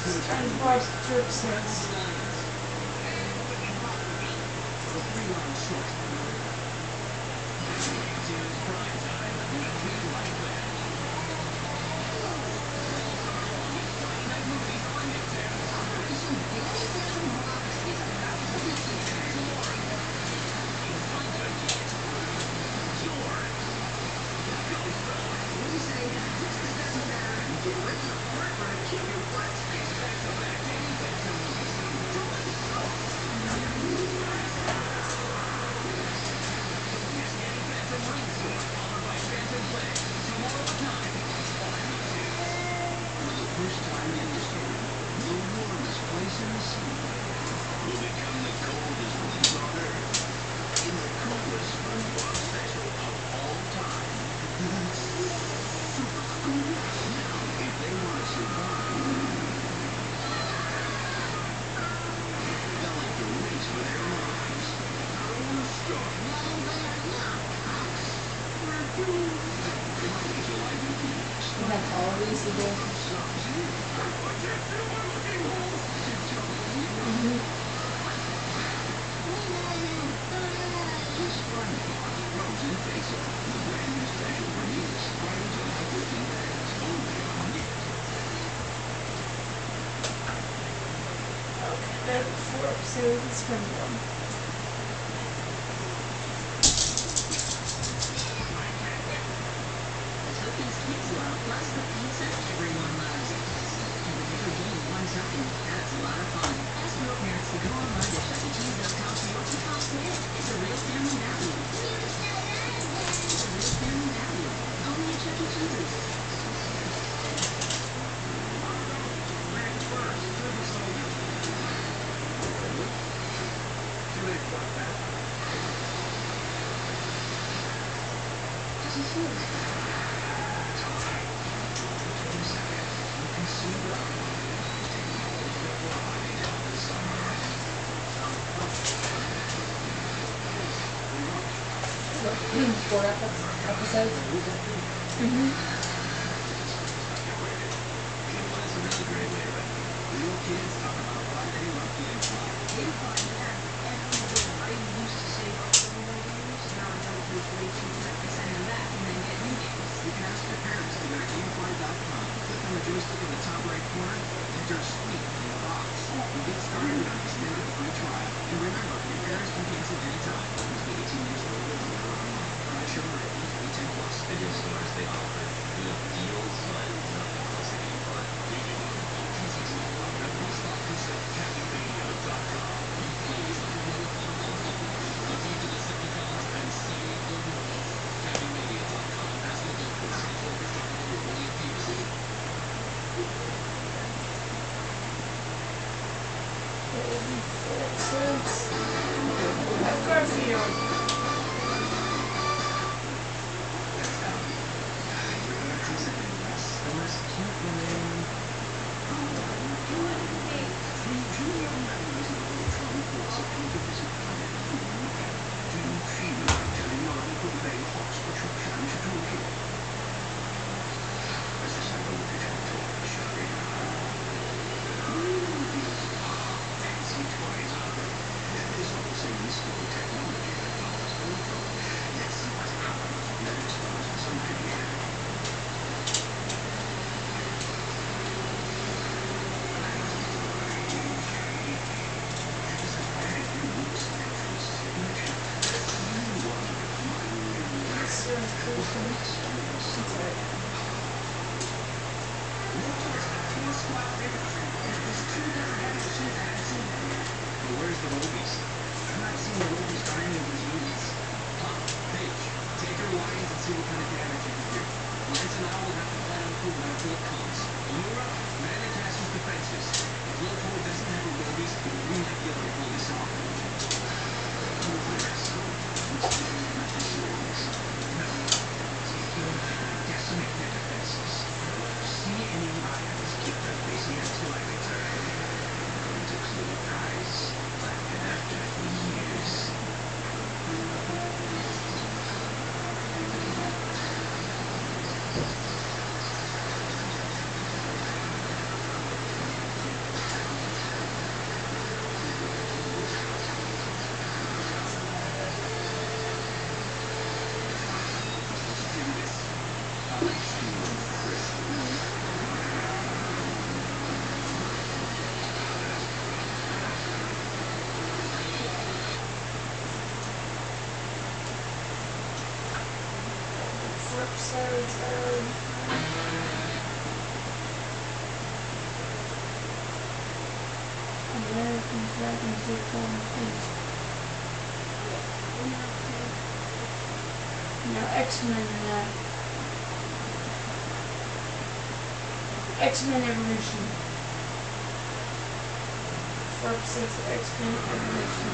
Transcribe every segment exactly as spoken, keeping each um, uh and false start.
and white drip sets. That's always the goal. There are four episodes in Springfield. Plus the pizza everyone loves. And when you're getting one token, that's a lot of fun. Ask your parents to go online to chuck e cheese dot com for your kickoff today. It's a real family value. It's a real family value. Only at Chuck E. Cheese's. Does it feel like that? Four episodes. Mm-hmm. Joystick in the top right corner, enter Sweet in the box. You get started with an extended free trial. And remember, your parents can cancel anytime. Must be eighteen years old or older. Not sure where eight ten plus. Video stores, they offer good deals, but not publicity. But we do at one-stop visit Cappy Media dot com. You please let me know if you want to listen to the Decepticons and see the world. Cappy Media dot com has the local schedule for your only P V C. Garfield. Where's the movies? I'm not seeing the movies for any of these movies. Huh, Paige, take your lines and see what kind of damage you can do. Lance and I will have to plan on improvement until it comes. Allura, man the castle's defenses. If Lotor doesn't have a movies, we might be able to pull this off. No. episodes of American Dragon Takeover Feast. No, X-Men, uh, X-Men Evolution. Four episodes of X-Men Evolution.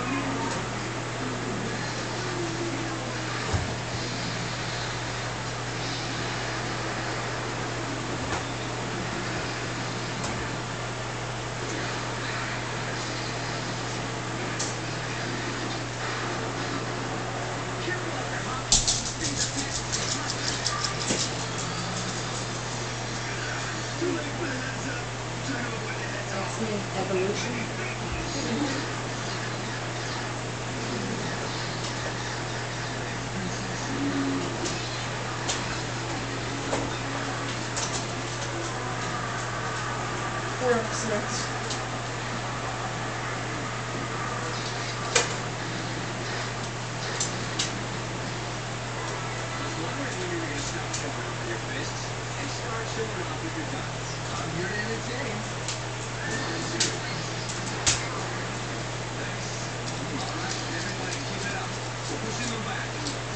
X-Men Evolution. Four episodes. Wondering when you're gonna stop showing off with your fists and start showing off with your guns. I'm here to entertain. Thanks. All right, everybody, keep it up. We're pushing them back.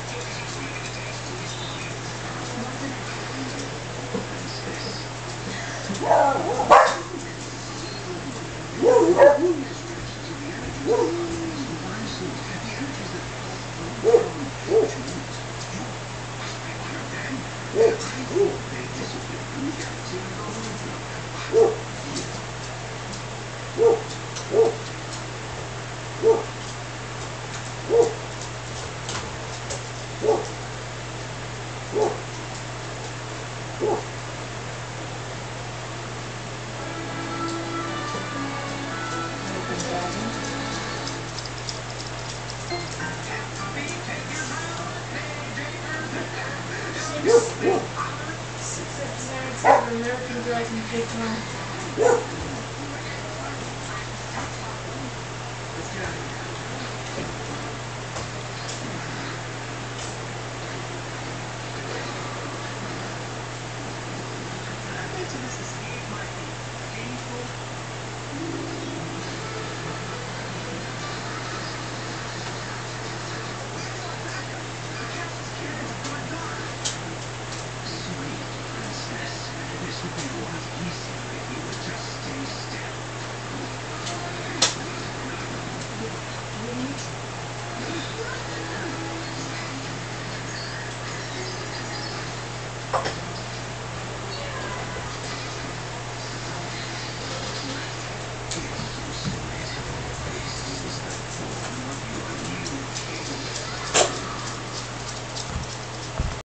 American Dragon. Six episodes of American Dragon Takeover. Let's get out of here. I bet you this escape might be painful. Sweet princess, this would be a lot easier if you would just stay still.